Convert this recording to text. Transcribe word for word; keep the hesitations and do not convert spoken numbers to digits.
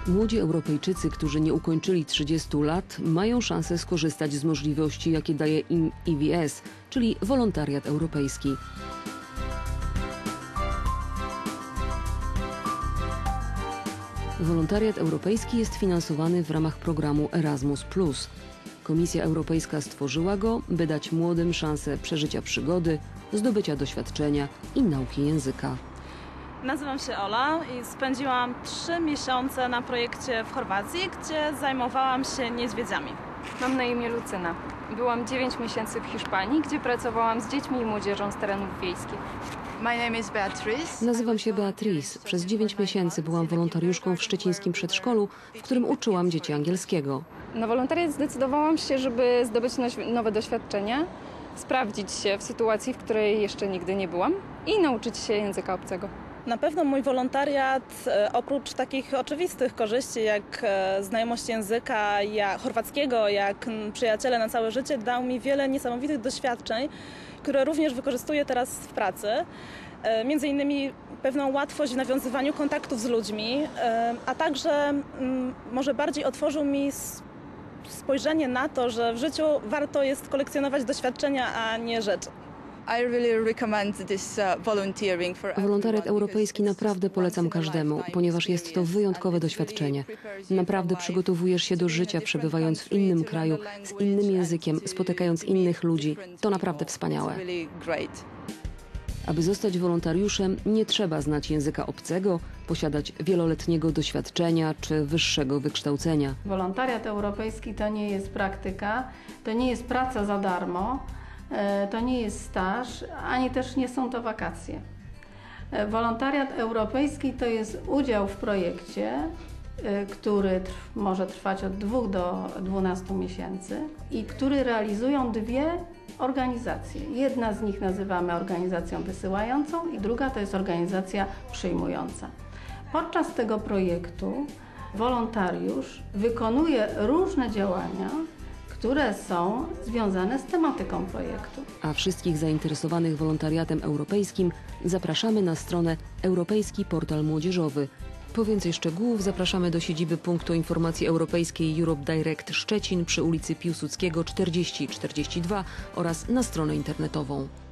Młodzi Europejczycy, którzy nie ukończyli trzydziestu lat, mają szansę skorzystać z możliwości, jakie daje im E V S, czyli wolontariat europejski. Wolontariat europejski jest finansowany w ramach programu Erasmus plus. Komisja Europejska stworzyła go, by dać młodym szansę przeżycia przygody, zdobycia doświadczenia i nauki języka. Nazywam się Ola i spędziłam trzy miesiące na projekcie w Chorwacji, gdzie zajmowałam się niedźwiedziami. Mam na imię Lucyna. Byłam dziewięć miesięcy w Hiszpanii, gdzie pracowałam z dziećmi i młodzieżą z terenów wiejskich. Nazywam się Beatrice. Przez dziewięć miesięcy byłam wolontariuszką w szczecińskim przedszkolu, w którym uczyłam dzieci angielskiego. Na wolontariat zdecydowałam się, żeby zdobyć nowe doświadczenia, sprawdzić się w sytuacji, w której jeszcze nigdy nie byłam i nauczyć się języka obcego. Na pewno mój wolontariat, oprócz takich oczywistych korzyści jak znajomość języka ja, chorwackiego, jak przyjaciele na całe życie, dał mi wiele niesamowitych doświadczeń, które również wykorzystuję teraz w pracy. Między innymi pewną łatwość w nawiązywaniu kontaktów z ludźmi, a także może bardziej otworzył mi spojrzenie na to, że w życiu warto jest kolekcjonować doświadczenia, a nie rzeczy. Wolontariat europejski naprawdę polecam każdemu, ponieważ jest to wyjątkowe doświadczenie. Naprawdę przygotowujesz się do życia, przebywając w innym kraju, z innym językiem, spotykając innych ludzi. To naprawdę wspaniałe. Aby zostać wolontariuszem, nie trzeba znać języka obcego, posiadać wieloletniego doświadczenia czy wyższego wykształcenia. Wolontariat europejski to nie jest praktyka, to nie jest praca za darmo, to nie jest staż, ani też nie są to wakacje. Wolontariat europejski to jest udział w projekcie, który może trwać od dwóch do dwunastu miesięcy i który realizują dwie organizacje. Jedna z nich nazywamy organizacją wysyłającą i druga to jest organizacja przyjmująca. Podczas tego projektu wolontariusz wykonuje różne działania, które są związane z tematyką projektu. A wszystkich zainteresowanych wolontariatem europejskim zapraszamy na stronę Europejski Portal Młodzieżowy. Po więcej szczegółów zapraszamy do siedziby Punktu Informacji Europejskiej Europe Direct Szczecin przy ulicy Piłsudskiego czterdzieści czterdzieści dwa oraz na stronę internetową.